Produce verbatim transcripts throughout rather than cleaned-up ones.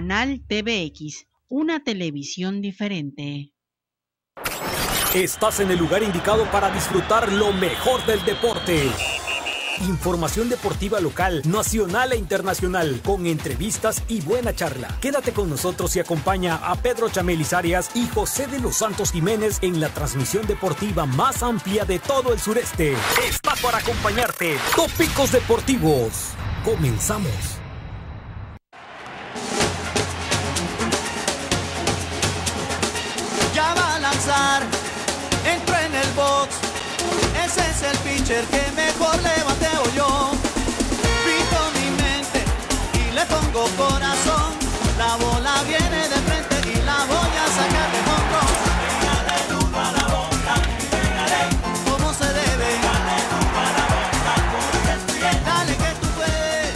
Canal T V X, una televisión diferente. Estás en el lugar indicado para disfrutar lo mejor del deporte. Información deportiva local, nacional e internacional, con entrevistas y buena charla. Quédate con nosotros y acompaña a Pedro Chamelis Arias y José de los Santos Jiménez en la transmisión deportiva más amplia de todo el sureste. Está para acompañarte. Tópicos Deportivos. Comenzamos. Ya va a lanzar, entró en el box. Ese es el pitcher que mejor le bateo yo. Pinto mi mente y le pongo corazón. La bola viene de frente y la voy a sacar de jonrón. Pégale duro a la bola, pégale como se debe. Pégale duro a la bola, corres bien. Dale que tú puedes.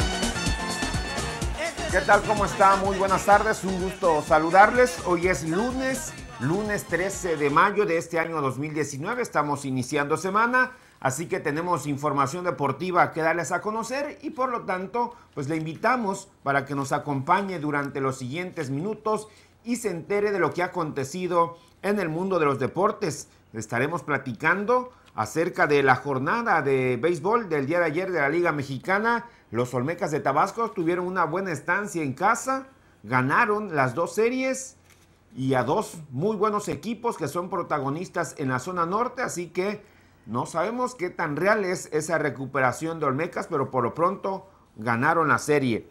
Este ¿Qué tal? ¿Cómo está? Muy buenas tardes, un gusto saludarles. Hoy es lunes. Lunes trece de mayo de este año dos mil diecinueve, estamos iniciando semana, así que tenemos información deportiva que darles a conocer y por lo tanto, pues le invitamos para que nos acompañe durante los siguientes minutos y se entere de lo que ha acontecido en el mundo de los deportes. Estaremos platicando acerca de la jornada de béisbol del día de ayer de la Liga Mexicana. Los Olmecas de Tabasco tuvieron una buena estancia en casa, ganaron las dos series y a dos muy buenos equipos que son protagonistas en la zona norte, así que no sabemos qué tan real es esa recuperación de Olmecas, pero por lo pronto ganaron la serie.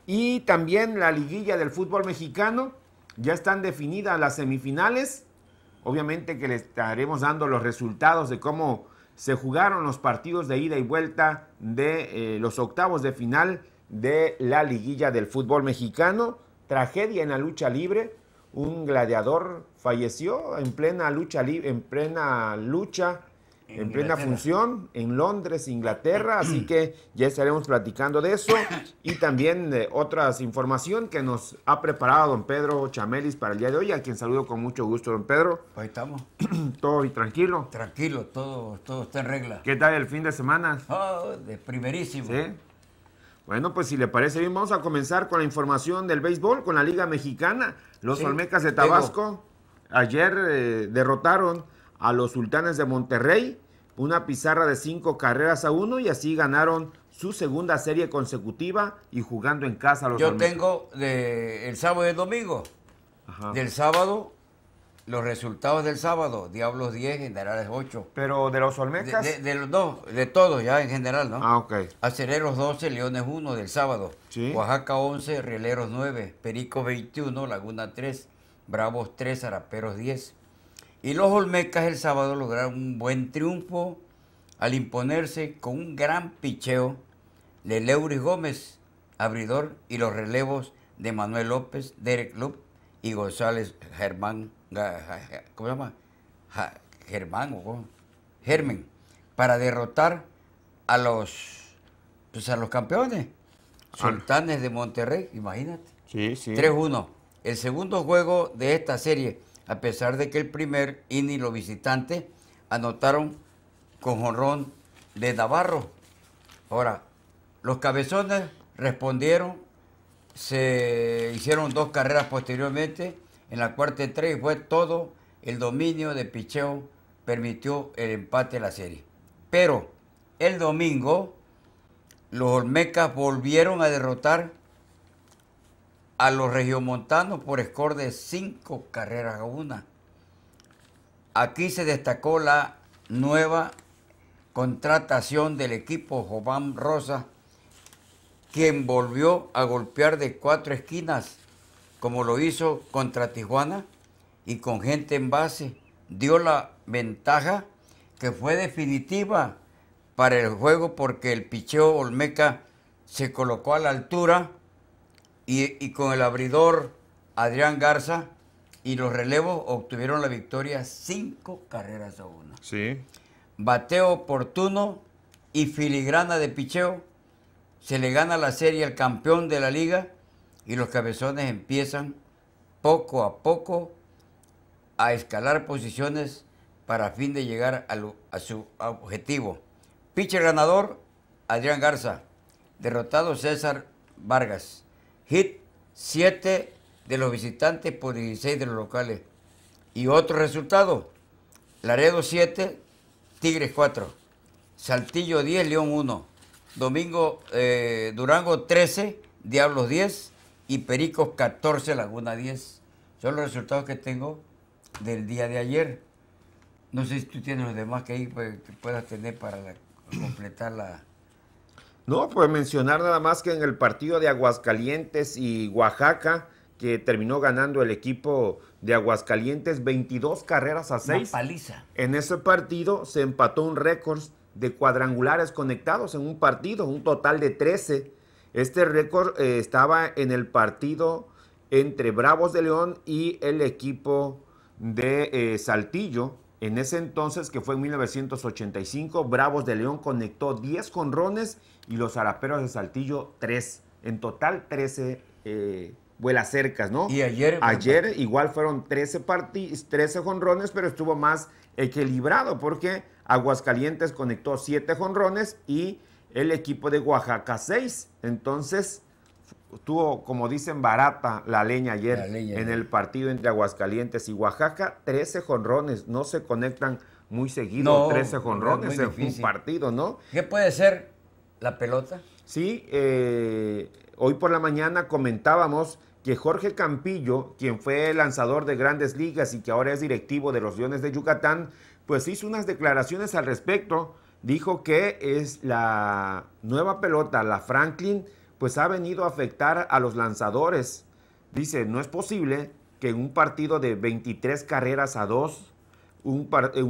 Y también la liguilla del fútbol mexicano, ya están definidas las semifinales, obviamente que le estaremos dando los resultados de cómo se jugaron los partidos de ida y vuelta de eh, los octavos de final de la liguilla del fútbol mexicano. Tragedia en la lucha libre. Un gladiador falleció en plena lucha, en plena lucha, en, en plena función en Londres, Inglaterra, así que ya estaremos platicando de eso y también de otras información que nos ha preparado don Pedro Chamelis para el día de hoy, a quien saludo con mucho gusto, don Pedro. Ahí estamos. ¿Todo y tranquilo? Tranquilo, todo, todo está en regla. ¿Qué tal el fin de semana? Oh, de primerísimo. ¿Sí? Bueno, pues si le parece bien, vamos a comenzar con la información del béisbol, con la Liga Mexicana. Los sí, Olmecas de Tabasco tengo. ayer eh, derrotaron a los Sultanes de Monterrey, una pizarra de cinco carreras a uno, y así ganaron su segunda serie consecutiva y jugando en casa a los Yo Olmecas. tengo de, el sábado y el domingo. Ajá. Del sábado, los resultados del sábado, Diablos diez, Generales ocho. ¿Pero de los Olmecas? De, de, de los dos, de todos ya en general, ¿no? Ah, ok. Acereros doce, Leones uno del sábado. Sí. Oaxaca once, Rieleros nueve, Perico veintiuno, Laguna tres, Bravos tres, Araperos diez. Y los Olmecas el sábado lograron un buen triunfo al imponerse con un gran picheo de Leuris Gómez, abridor, y los relevos de Manuel López, Derek Lup y González Germán. ¿Cómo se llama? Germán o cómo? Germen, para derrotar a los, pues a los campeones, Sultanes de Monterrey, imagínate. Sí, sí. tres uno. El segundo juego de esta serie, a pesar de que el primer inning los visitantes anotaron con jonrón de Navarro. Ahora, los cabezones respondieron, se hicieron dos carreras posteriormente. En la cuarta y tres fue todo el dominio de picheo, permitió el empate de la serie. Pero el domingo, los Olmecas volvieron a derrotar a los regiomontanos por score de cinco carreras a una. Aquí se destacó la nueva contratación del equipo Jobán Rosa, quien volvió a golpear de cuatro esquinas, como lo hizo contra Tijuana, y con gente en base dio la ventaja que fue definitiva para el juego, porque el picheo Olmeca se colocó a la altura y, y con el abridor Adrián Garza y los relevos obtuvieron la victoria cinco carreras a una. Sí. Bateo oportuno y filigrana de picheo, se le gana la serie al campeón de la liga y los cabezones empiezan poco a poco a escalar posiciones para a fin de llegar a, lo, a su objetivo. Pitcher ganador, Adrián Garza. Derrotado, César Vargas. Hit siete de los visitantes por dieciséis de los locales. Y otro resultado, Laredo siete, Tigres cuatro, Saltillo diez, León uno, Domingo, eh, Durango trece, Diablos diez y Pericos catorce, Laguna diez. Son los resultados que tengo del día de ayer. No sé si tú tienes los demás que ahí pues, que puedas tener para la, completar la... No, pues mencionar nada más que en el partido de Aguascalientes y Oaxaca, que terminó ganando el equipo de Aguascalientes veintidós carreras a seis. Una paliza. En ese partido se empató un récord de cuadrangulares conectados en un partido, un total de trece. Este récord eh, estaba en el partido entre Bravos de León y el equipo de eh, Saltillo. En ese entonces, que fue en mil novecientos ochenta y cinco, Bravos de León conectó diez jonrones y los Araperos de Saltillo tres. En total trece eh, vuelas cercas, ¿no? Y ayer... Ayer igual fueron trece, trece jonrones, pero estuvo más equilibrado porque Aguascalientes conectó siete jonrones y el equipo de Oaxaca seis. Entonces tuvo, como dicen, barata la leña ayer la leña, en ¿no? el partido entre Aguascalientes y Oaxaca. trece jonrones, no se conectan muy seguido, No, trece jonrones en un partido, ¿no? ¿Qué puede ser la pelota? Sí, eh, hoy por la mañana comentábamos que Jorge Campillo, quien fue lanzador de Grandes Ligas y que ahora es directivo de los Leones de Yucatán, pues hizo unas declaraciones al respecto. Dijo que es la nueva pelota, la Franklin, pues ha venido a afectar a los lanzadores. Dice, no es posible que en un partido de veintitrés carreras a dos, un,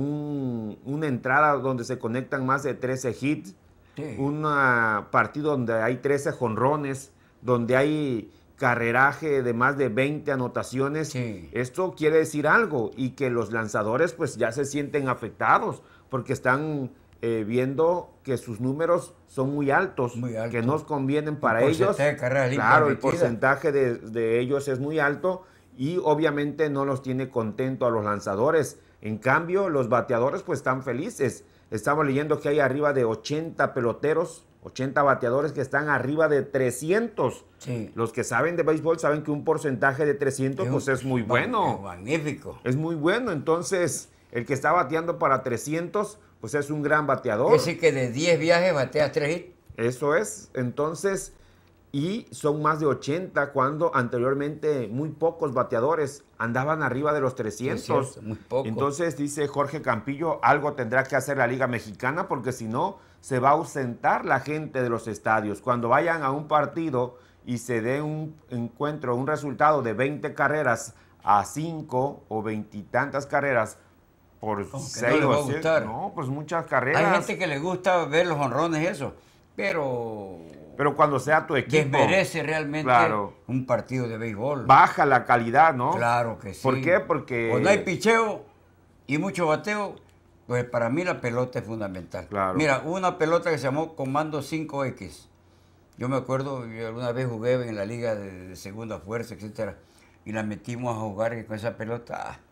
un, una entrada donde se conectan más de trece hits, sí. Un partido donde hay trece jonrones, donde hay carreraje de más de veinte anotaciones, sí. Esto quiere decir algo y que los lanzadores pues ya se sienten afectados porque están eh, viendo que sus números son muy altos, muy alto. Que nos convienen para el ellos. De claro, el porcentaje de, de ellos es muy alto y obviamente no los tiene contento a los lanzadores. En cambio, los bateadores pues están felices. Estamos leyendo que hay arriba de ochenta peloteros, ochenta bateadores que están arriba de trescientos. Sí. Los que saben de béisbol saben que un porcentaje de trescientos es, pues es muy bueno. Es magnífico. Es muy bueno. Entonces, el que está bateando para trescientos, pues es un gran bateador. Es decir, que de diez viajes bateas tres hits. Eso es. Entonces, y son más de ochenta cuando anteriormente muy pocos bateadores andaban arriba de los trescientos. Es cierto, muy poco. Entonces, dice Jorge Campillo, algo tendrá que hacer la Liga Mexicana porque si no, se va a ausentar la gente de los estadios. Cuando vayan a un partido y se dé un encuentro, un resultado de veinte carreras a cinco o veintitantas carreras por seis no o siete, no, pues muchas carreras. Hay gente que le gusta ver los honrones, eso, pero... Pero cuando sea tu equipo... Desmerece realmente claro, un partido de béisbol. Baja la calidad, ¿no? Claro que sí. ¿Por qué? Porque... Cuando hay picheo y mucho bateo, pues para mí la pelota es fundamental. Claro. Mira, una pelota que se llamó Comando cinco equis. Yo me acuerdo, yo alguna vez jugué en la liga de, de segunda fuerza, etcétera, y la metimos a jugar con esa pelota. Ah,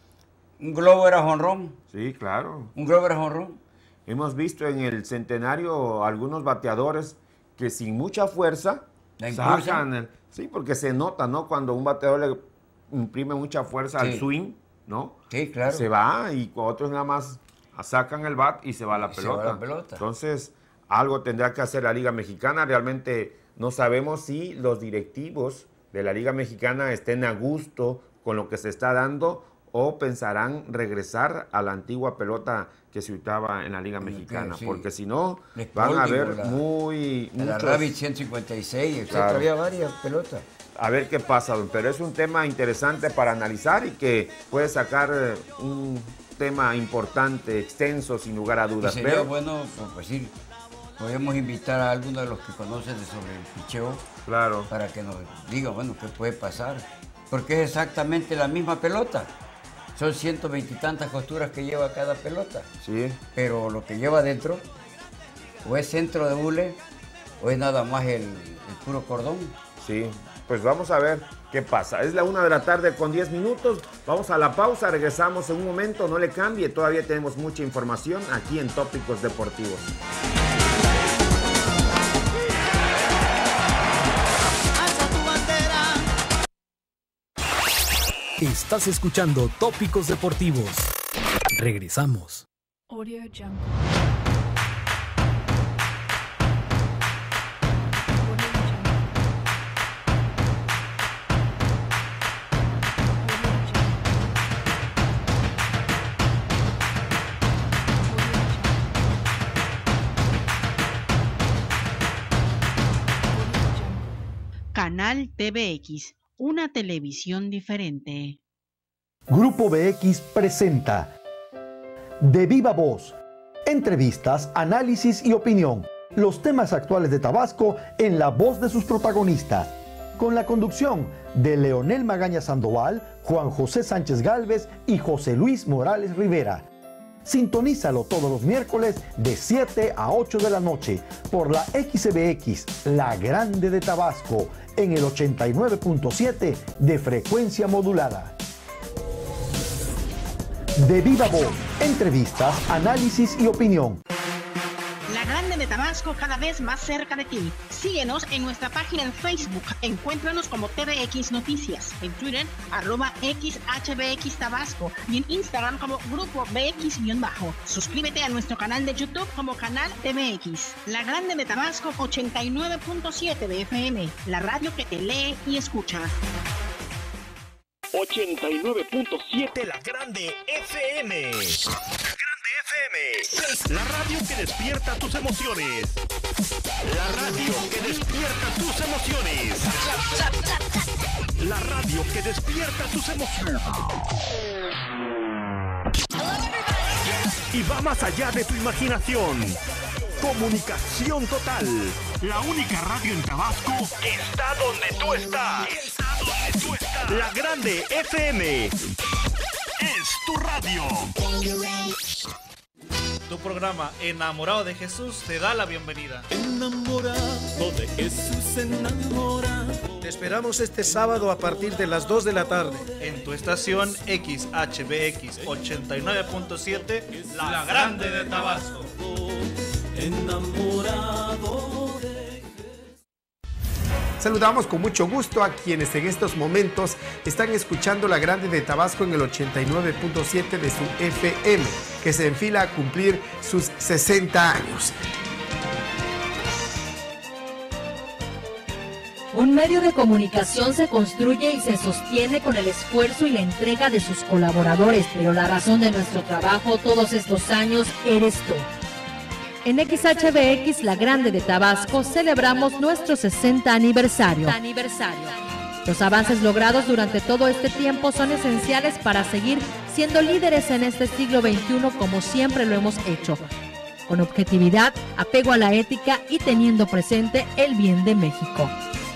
un globo era jonrón. Sí, claro. Un globo era jonrón. Hemos visto en el centenario algunos bateadores que sin mucha fuerza sacan el, sí, porque se nota, ¿no? Cuando un bateador le imprime mucha fuerza sí. al swing, ¿no? Sí, claro. Se va y otros nada más sacan el bat y se va la y pelota. Se va la pelota. Entonces, algo tendrá que hacer la Liga Mexicana. Realmente no sabemos si los directivos de la Liga Mexicana estén a gusto con lo que se está dando o pensarán regresar a la antigua pelota que se usaba en la Liga Mexicana, sí. Porque si no, van a haber la, muy... La muchos, Rabbit ciento cincuenta y seis, etcétera, claro. Había varias pelotas. A ver qué pasa, pero es un tema interesante para analizar y que puede sacar un tema importante, extenso, sin lugar a dudas. Y sería pero, bueno, pues decir, podemos invitar a alguno de los que conocen sobre el picheo, claro, para que nos diga, bueno, qué puede pasar, porque es exactamente la misma pelota. Son ciento veintitantas costuras que lleva cada pelota. Sí. Pero lo que lleva dentro, o es centro de hule, o es nada más el, el puro cordón. Sí, pues vamos a ver qué pasa. Es la una de la tarde con diez minutos. Vamos a la pausa, regresamos en un momento, no le cambie. Todavía tenemos mucha información aquí en Tópicos Deportivos. Estás escuchando Tópicos Deportivos. Regresamos. Audio Jungle. Canal T V X, una televisión diferente. Grupo B X presenta De Viva Voz, entrevistas, análisis y opinión. Los temas actuales de Tabasco en la voz de sus protagonistas. Con la conducción de Leonel Magaña Sandoval, Juan José Sánchez Gálvez y José Luis Morales Rivera. Sintonízalo todos los miércoles de siete a ocho de la noche por la X B X, la grande de Tabasco, en el ochenta y nueve punto siete de frecuencia modulada. De Viva Voz, entrevistas, análisis y opinión. La grande de Tabasco, cada vez más cerca de ti. Síguenos en nuestra página en Facebook. Encuéntranos como T V X Noticias. En Twitter, arroba X H B X Tabasco. Y en Instagram como Grupo B X-Bajo. Suscríbete a nuestro canal de YouTube como Canal T V X. La grande de Tabasco, ochenta y nueve punto siete de F M. La radio que te lee y escucha. ochenta y nueve punto siete La Grande F M. La Grande F M. La radio que despierta tus emociones. La radio que despierta tus emociones. La radio que despierta tus emociones. Y va más allá de tu imaginación. Comunicación total. La única radio en Tabasco está donde tú estás. Está donde tú estás. La Grande F M es tu radio. Tu programa Enamorado de Jesús te da la bienvenida. Enamorado de Jesús, enamorado. Te esperamos este sábado a partir de las dos de la tarde. En tu estación X H B X ochenta y nueve punto siete, La, la Grande de Tabasco. Enamorado de... Saludamos con mucho gusto a quienes en estos momentos están escuchando La Grande de Tabasco en el ochenta y nueve punto siete de su F M, que se enfila a cumplir sus sesenta años. Un medio de comunicación se construye y se sostiene con el esfuerzo y la entrega de sus colaboradores, pero la razón de nuestro trabajo todos estos años eres tú. En X H B X, La Grande de Tabasco, celebramos nuestro sesenta aniversario. Los avances logrados durante todo este tiempo son esenciales para seguir siendo líderes en este siglo veintiuno como siempre lo hemos hecho, con objetividad, apego a la ética y teniendo presente el bien de México.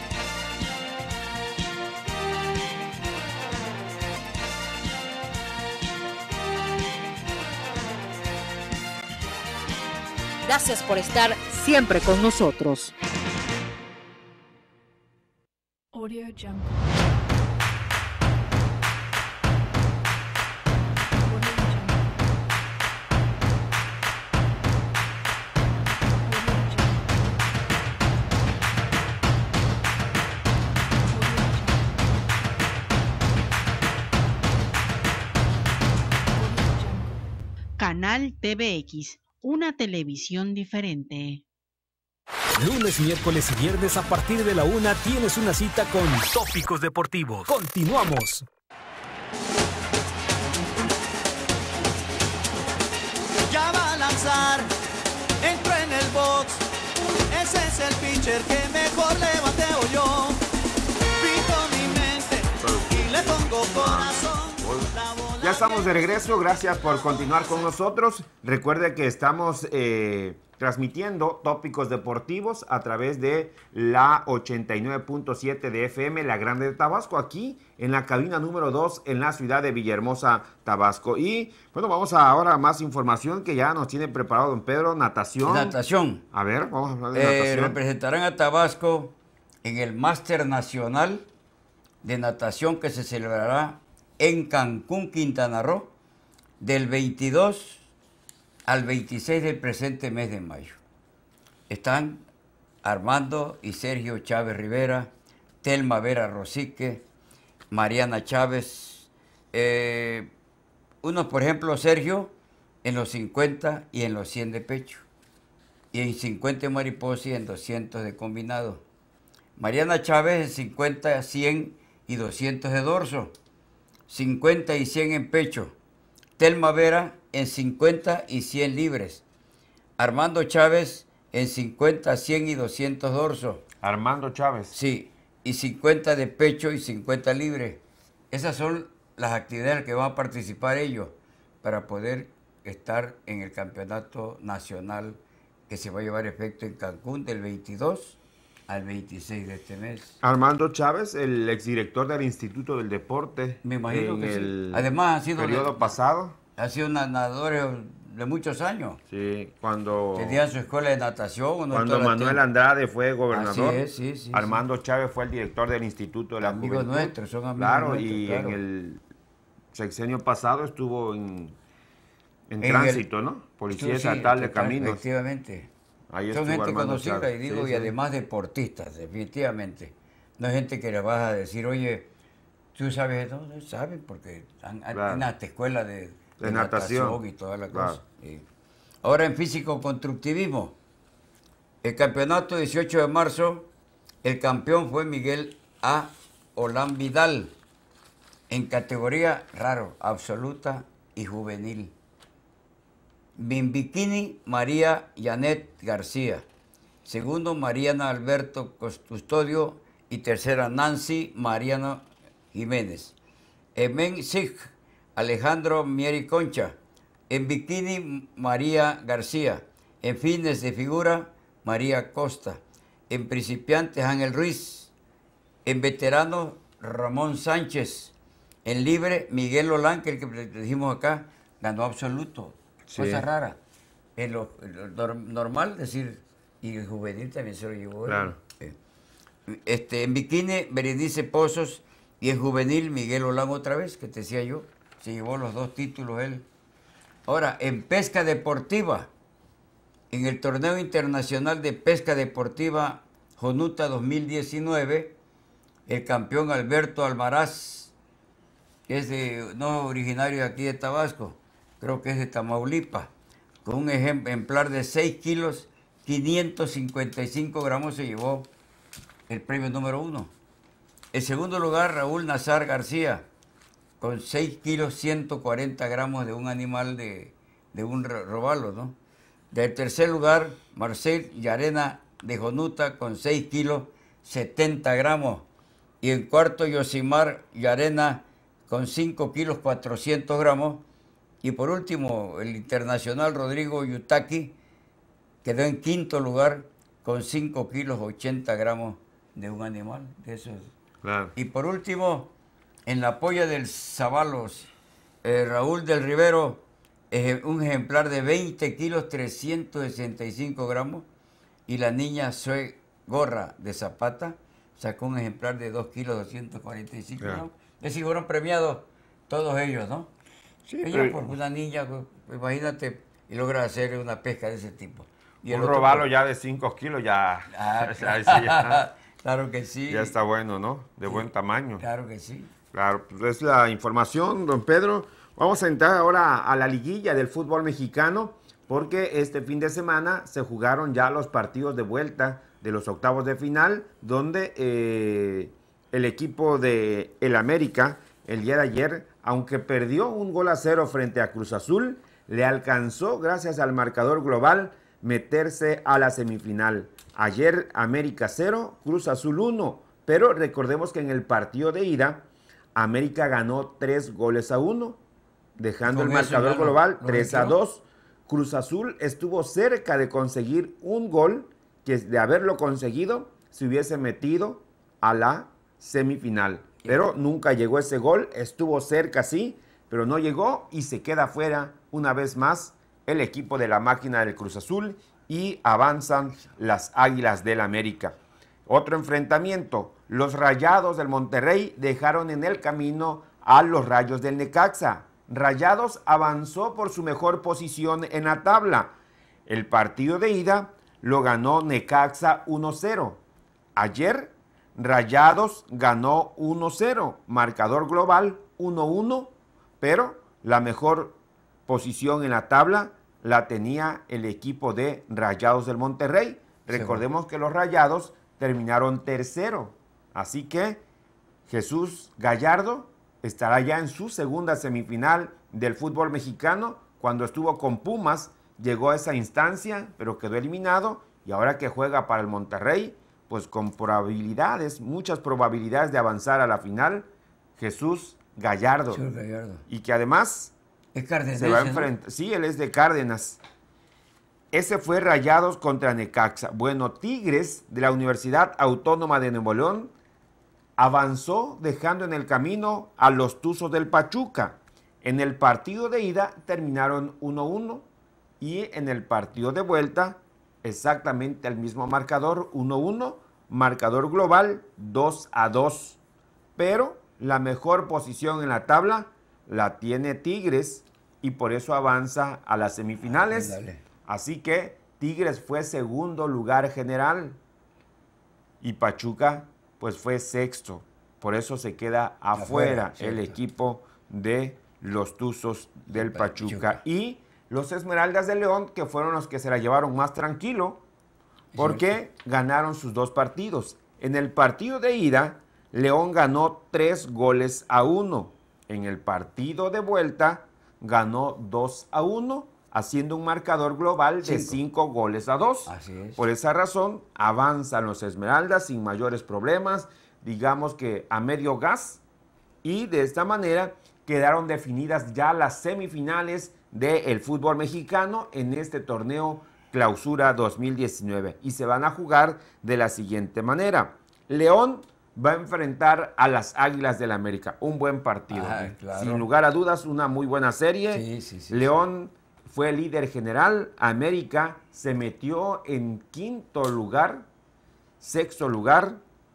Gracias por estar siempre con nosotros. Audio Jungle. Canal T V X, una televisión diferente. Lunes, miércoles y viernes a partir de la una tienes una cita con Tópicos Deportivos. Continuamos. Ya va a lanzar, entro en el box. Ese es el pitcher que mejor le bateo yo. Pico mi mente y le pongo corazón. Ya estamos de regreso, gracias por continuar con nosotros. Recuerde que estamos eh, transmitiendo Tópicos Deportivos a través de la ochenta y nueve punto siete de F M, La Grande de Tabasco, aquí en la cabina número dos en la ciudad de Villahermosa, Tabasco. Y bueno, vamos a ahora a más información que ya nos tiene preparado don Pedro. Natación. Natación. A ver, vamos a hablar de Eh, natación. representarán a Tabasco en el Máster Nacional de Natación que se celebrará en Cancún, Quintana Roo, del veintidós al veintiséis del presente mes de mayo. Están Armando y Sergio Chávez Rivera, Telma Vera Rosique, Mariana Chávez, Eh, unos, por ejemplo, Sergio, en los cincuenta y en los cien de pecho. Y en cincuenta de mariposa y en doscientos de combinado. Mariana Chávez en cincuenta, cien y doscientos de dorso. cincuenta y cien en pecho. Telma Vera en cincuenta y cien libres. Armando Chávez en cincuenta, cien y doscientos dorso. Armando Chávez. Sí, y cincuenta de pecho y cincuenta libres. Esas son las actividades en que van a participar ellos para poder estar en el campeonato nacional que se va a llevar efecto en Cancún del veintidós al veintiséis de este mes. Armando Chávez, el exdirector del Instituto del Deporte. Me imagino en que el sí. Además ha sido periodo de, pasado. Ha sido un nadador de muchos años. Sí, cuando tenía su escuela de natación. Cuando Manuel Andrade fue gobernador, Así es, sí, sí, Armando sí. Chávez fue el director del Instituto de la Amigos Juventud. nuestros, son amigos claro, nuestros. Y claro, en el sexenio pasado estuvo en, en, en tránsito, el, ¿no? Policía sí, Estatal sí, de Caminos. Efectivamente. Ahí son gente Armando conocida, Chávez. y digo, sí, y sí. además deportistas, definitivamente. No es gente que le vas a decir, oye, tú sabes, no, no saben, porque han, Claro. han hasta escuela de, de, De natación. natación y toda la Claro. cosa. Sí. Ahora en físico-constructivismo, el campeonato dieciocho de marzo, el campeón fue Miguel A. Olán Vidal, en categoría raro, absoluta y juvenil. En bikini, María Janet García. Segundo, Mariana Alberto Custodio. Y tercera, Nancy Mariano Jiménez. En men sig, Alejandro Mieri Concha. En bikini, María García. En fitness de figura, María Costa. En principiantes, Ángel Ruiz. En veteranos, Ramón Sánchez. En libre, Miguel Olán, que el que dijimos acá, ganó absoluto. Sí. Cosa rara. En lo, en lo normal, es decir, y el juvenil también se lo llevó. Claro. Eh, Este, en bikini, Berenice Pozos, y en juvenil, Miguel Olán otra vez, que te decía yo, se llevó los dos títulos él. Ahora, en pesca deportiva, en el Torneo Internacional de Pesca Deportiva Jonuta dos mil diecinueve, el campeón Alberto Almaraz, que es de, no originario de aquí de Tabasco, creo que es de Tamaulipas, con un ejemplar de seis kilos, quinientos cincuenta y cinco gramos se llevó el premio número uno. En segundo lugar, Raúl Nazar García, con seis kilos, ciento cuarenta gramos de un animal de, de un robalo, ¿no? Del tercer lugar, Marcel Llarena de Jonuta, con seis kilos, setenta gramos. Y en cuarto, Yosimar Llarena, con cinco kilos, cuatrocientos gramos. Y por último, el internacional Rodrigo Yutaki quedó en quinto lugar con cinco kilos, ochenta gramos de un animal. De esos. Claro. Y por último, en la polla del Zavalos, eh, Raúl del Rivero, eh, un ejemplar de veinte kilos, trescientos sesenta y cinco gramos. Y la niña Zoe Gorra de Zapata sacó un ejemplar de dos kilos, doscientos cuarenta y cinco Claro. gramos. Es decir, fueron premiados todos ellos, ¿no? Sí, Ella, pero- por una niña, pues, imagínate, y logra hacer una pesca de ese tipo. Y el Un otro, robalo pues, ya de cinco kilos ya, Ah, ya, ese ya, claro que sí. ya está bueno, ¿no? De Sí. buen tamaño. Claro que sí. Claro, pues es la información, don Pedro. Vamos a entrar ahora a la liguilla del fútbol mexicano, porque este fin de semana se jugaron ya los partidos de vuelta de los octavos de final, donde eh, el equipo de el América, el día de ayer, aunque perdió un gol a cero frente a Cruz Azul, le alcanzó, gracias al marcador global, meterse a la semifinal. Ayer América cero, Cruz Azul uno, pero recordemos que en el partido de ida, América ganó tres goles a uno, dejando el Con eso marcador ya lo- global lo tres a metió. dos. Cruz Azul estuvo cerca de conseguir un gol, que de haberlo conseguido se hubiese metido a la semifinal. Pero nunca llegó ese gol, estuvo cerca sí, pero no llegó y se queda fuera una vez más el equipo de la máquina del Cruz Azul y avanzan las Águilas del América. Otro enfrentamiento, los Rayados del Monterrey dejaron en el camino a los Rayos del Necaxa. Rayados avanzó por su mejor posición en la tabla. El partido de ida lo ganó Necaxa uno cero. Ayer, Rayados ganó uno cero. Marcador global uno uno pero la mejor posición en la tabla la tenía el equipo de Rayados del Monterrey. Recordemos que los Rayados terminaron tercero, así que Jesús Gallardo estará ya en su segunda semifinal del fútbol mexicano. Cuando estuvo con Pumas, llegó a esa instancia, pero quedó eliminado, y ahora que juega para el Monterrey, pues con probabilidades, muchas probabilidades de avanzar a la final, Jesús Gallardo. Jesús Gallardo. Y que además es Cárdenas, se va a enfrentar. ¿No? Sí, él es de Cárdenas. Ese fue Rayados contra Necaxa. Bueno, Tigres de la Universidad Autónoma de Nuevo León avanzó dejando en el camino a los Tuzos del Pachuca. En el partido de ida terminaron uno uno y en el partido de vuelta exactamente el mismo marcador, uno uno, marcador global dos a dos. Pero la mejor posición en la tabla la tiene Tigres y por eso avanza a las semifinales. Dale. Así que Tigres fue segundo lugar general y Pachuca pues fue sexto. Por eso se queda afuera, afuera el equipo de los Tuzos del Pachuca. Pachuca. Y los Esmeraldas de León, que fueron los que se la llevaron más tranquilo, porque ganaron sus dos partidos. En el partido de ida, León ganó tres goles a uno. En el partido de vuelta, ganó dos a uno, haciendo un marcador global de cinco goles a dos. Así es. Por esa razón, avanzan los Esmeraldas sin mayores problemas, digamos que a medio gas, y de esta manera quedaron definidas ya las semifinales del fútbol mexicano en este torneo Clausura dos mil diecinueve. Y se van a jugar de la siguiente manera. León va a enfrentar a las Águilas del América. Un buen partido. Ah, claro. Sin lugar a dudas, una muy buena serie. Sí, sí, sí, León sí. fue líder general. América se metió en quinto lugar, sexto lugar.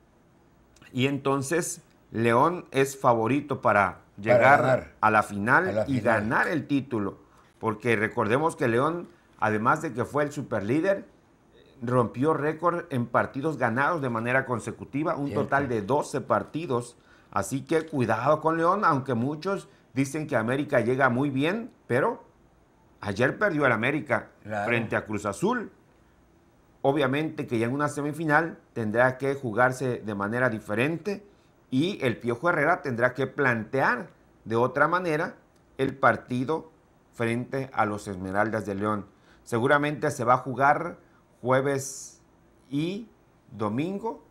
Y entonces León es favorito para llegar para a la final a la y final. ganar el título. Porque recordemos que León, además de que fue el superlíder, rompió récord en partidos ganados de manera consecutiva, un Cierto. total de doce partidos. Así que cuidado con León, aunque muchos dicen que América llega muy bien, pero ayer perdió el América claro. frente a Cruz Azul. Obviamente que ya en una semifinal tendrá que jugarse de manera diferente y el Piojo Herrera tendrá que plantear de otra manera el partido frente a los Esmeraldas de León. Seguramente se va a jugar jueves y domingo,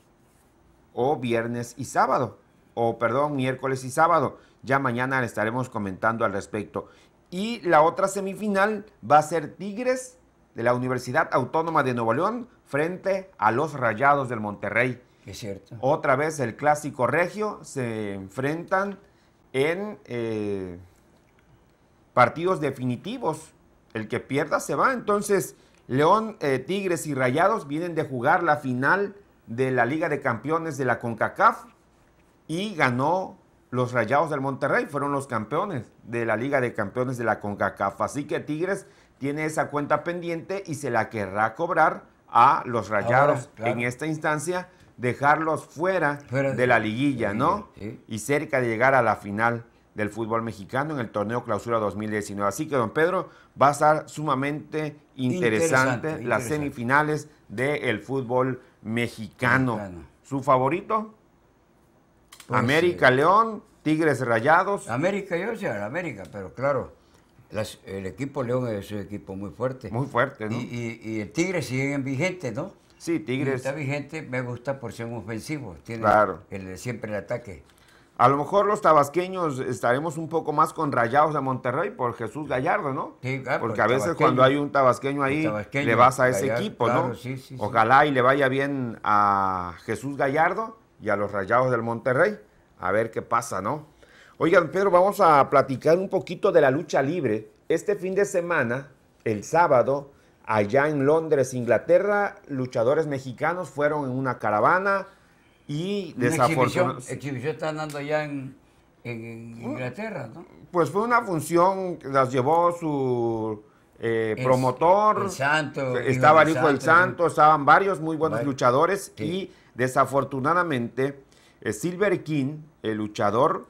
o viernes y sábado, o perdón, miércoles y sábado. Ya mañana le estaremos comentando al respecto. Y la otra semifinal va a ser Tigres de la Universidad Autónoma de Nuevo León frente a los Rayados del Monterrey. Es cierto. Otra vez el clásico regio, se enfrentan en eh, partidos definitivos. El que pierda se va. Entonces, León, eh, Tigres y Rayados vienen de jugar la final de la Liga de Campeones de la CONCACAF y ganó los Rayados del Monterrey, fueron los campeones de la Liga de Campeones de la CONCACAF. Así que Tigres tiene esa cuenta pendiente y se la querrá cobrar a los Rayados. Ahora, claro. En esta instancia, dejarlos fuera, fuera de, de la liguilla, de ¿no? Sí. Y cerca de llegar a la final del fútbol mexicano en el torneo Clausura dos mil diecinueve. Así que, don Pedro, va a estar sumamente interesante, interesante las semifinales del fútbol mexicano. mexicano. ¿Su favorito? Pues, América, eh, León, Tigres, Rayados. América, yo sé, América, pero claro, las, el equipo León es un equipo muy fuerte. Muy fuerte, ¿no? Y, y, y el Tigres sigue vigente, ¿no? Sí, Tigres. Y está vigente, me gusta por ser un ofensivo. Tiene claro. el, siempre el ataque. A lo mejor los tabasqueños estaremos un poco más con Rayados de Monterrey por Jesús Gallardo, ¿no? Sí, claro, porque a veces cuando hay un tabasqueño ahí, tabasqueño, le vas a ese Gallardo, equipo, claro, ¿no? Sí, sí, Ojalá sí. y le vaya bien a Jesús Gallardo y a los Rayados del Monterrey. A ver qué pasa, ¿no? Oigan, Pedro, vamos a platicar un poquito de la lucha libre. Este fin de semana, el sábado, allá en Londres, Inglaterra, luchadores mexicanos fueron en una caravana y desafortunadamente... Exhibición, exhibición están dando allá en, en, en Inglaterra, ¿no? Pues fue una función, las llevó su eh, promotor. El, el Santo. Estaba el Hijo del Santo, ¿sí? Estaban varios muy buenos vale. luchadores sí. y desafortunadamente... Silver King, el luchador,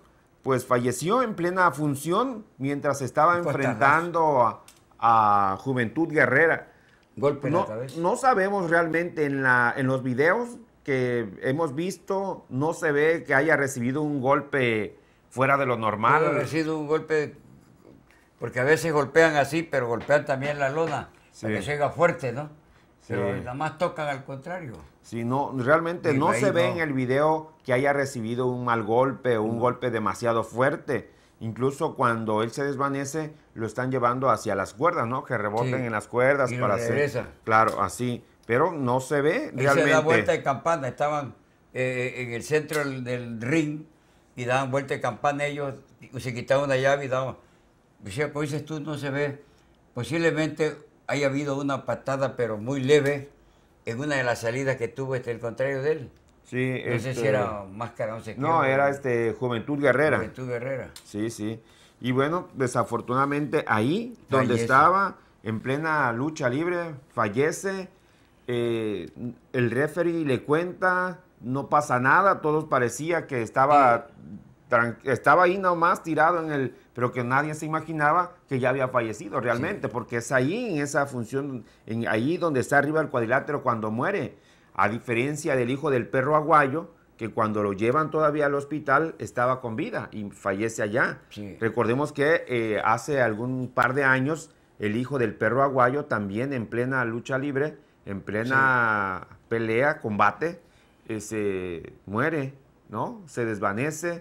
pues falleció en plena función mientras estaba Pues, enfrentando a, a Juventud Guerrera. Golpe en no, la cabeza. No sabemos realmente en, la, en los videos que hemos visto, no se ve que haya recibido un golpe fuera de lo normal. Puede haber sido un golpe, porque a veces golpean así, pero golpean también la lona, Sí. para que se haga fuerte, ¿no? Pero Sí. nada más tocan al contrario. Sí, no, realmente Y no ahí se ve no. en el video que haya recibido un mal golpe o un golpe demasiado fuerte. Incluso cuando él se desvanece, lo están llevando hacia las cuerdas, ¿no? Que reboten Sí. en las cuerdas Y lo para hacer. regresa. Claro, así. Pero no se ve Él realmente. se da vuelta de campana, estaban eh, en el centro del, del ring y daban vuelta de campana ellos, y se quitaban una llave y daban. O sea, como dices tú, no se ve. Posiblemente haya habido una patada, pero muy leve, en una de las salidas que tuvo este, el contrario de él. Sí, No sé este, si era Máscara, no sé qué. No, o- era este Juventud Guerrera. Juventud Guerrera. Sí, sí. Y bueno, desafortunadamente ahí, donde Fallece. estaba, en plena lucha libre, fallece. eh, el referee le cuenta, no pasa nada, todos parecía que estaba, tran- estaba ahí nomás tirado en el, pero que nadie se imaginaba que ya había fallecido realmente, porque es ahí, en esa función, en, ahí donde está arriba el cuadrilátero cuando muere, a diferencia del hijo del perro aguayo, que cuando lo llevan todavía al hospital estaba con vida y fallece allá. Sí. Recordemos que eh, hace algún par de años el hijo del perro aguayo también en plena lucha libre, en plena pelea, combate, eh, se muere, ¿no? Se desvanece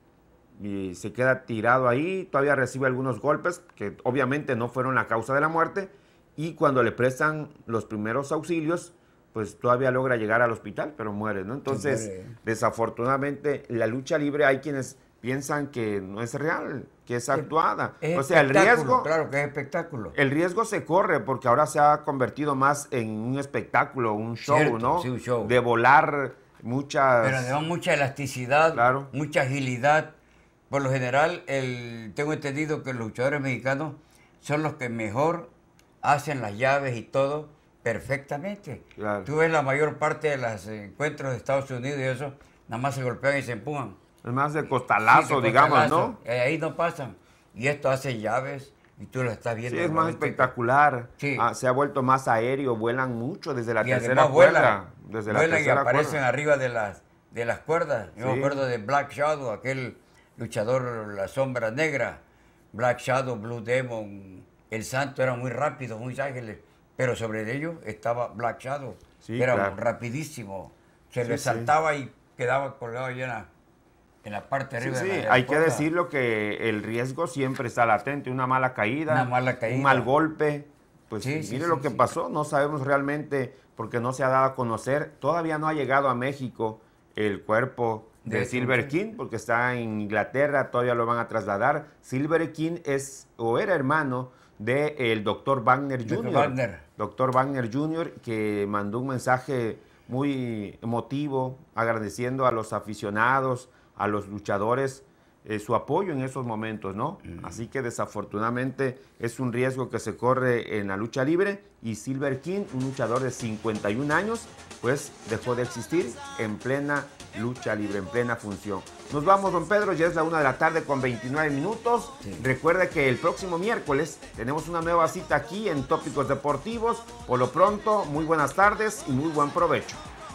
y se queda tirado ahí, todavía recibe algunos golpes que obviamente no fueron la causa de la muerte y cuando le prestan los primeros auxilios, pues todavía logra llegar al hospital, pero muere, ¿no? Entonces, muere. desafortunadamente, la lucha libre hay quienes piensan que no es real, que es actuada. Es o sea, el espectáculo, riesgo, Claro que es espectáculo. el riesgo se corre porque ahora se ha convertido más en un espectáculo, un show, Cierto, ¿no? sí, un show. De volar muchas... Pero además mucha elasticidad, Claro. mucha agilidad. Por lo general, el, tengo entendido que los luchadores mexicanos son los que mejor hacen las llaves y todo perfectamente. Claro. Tú ves la mayor parte de los encuentros de Estados Unidos y eso, nada más se golpean y se empujan. Es más de costalazo, Sí, de digamos, costalazo. ¿no? Eh, Ahí no pasan. Y esto hace llaves y tú lo estás Sí, viendo. es más realmente. espectacular. Sí. Ah, se ha vuelto más aéreo, vuelan mucho desde la Y tercera además cuerda. vuelan, Desde la vuelan y tercera aparecen cuerda. arriba de las, de las cuerdas. Yo Sí. me acuerdo de Black Shadow, aquel luchador, la sombra negra. Black Shadow, Blue Demon, el Santo eran muy rápidos, muy ágiles. Pero sobre ellos estaba Black Shadow. Sí, era claro. rapidísimo. Se Sí, le sí. saltaba y quedaba colgado ahí en la, en la parte de Sí, arriba. sí, de la- de la hay que cuerda. decirlo que el riesgo siempre está latente, una mala caída, Una mala caída. un mal golpe. Pues Sí, sí, mire sí, lo que sí. pasó, no sabemos realmente porque no se ha dado a conocer. Todavía no ha llegado a México el cuerpo de, De Silver hecho, King porque está en Inglaterra, todavía lo van a trasladar. Silver King es o era hermano del doctor Wagner Doctor junior Wagner. Doctor Wagner junior que mandó un mensaje muy emotivo agradeciendo a los aficionados, a los luchadores, eh, su apoyo en esos momentos, ¿no? Así que desafortunadamente es un riesgo que se corre en la lucha libre y Silver King, un luchador de cincuenta y un años, pues dejó de existir en plena lucha libre, en plena función. Nos vamos, don Pedro, ya es la una de la tarde con veintinueve minutos. Sí. Recuerde que el próximo miércoles tenemos una nueva cita aquí en Tópicos Deportivos. Por lo pronto, muy buenas tardes y muy buen provecho.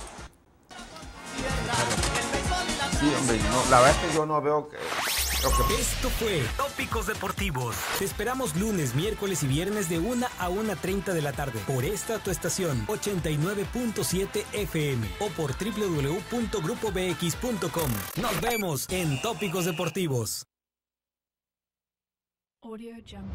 Sí, hombre, no, la verdad es que yo no veo que... creo que- Esto fue Tópicos Deportivos. Te esperamos lunes, miércoles y viernes de una a una treinta de la tarde por esta tu estación ochenta y nueve punto siete F M o por doble u doble u doble u punto grupo b x punto com. Nos vemos en Tópicos Deportivos. Audio Jungle.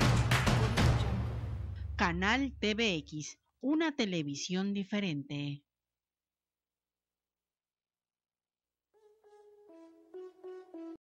Canal T V X, una televisión diferente.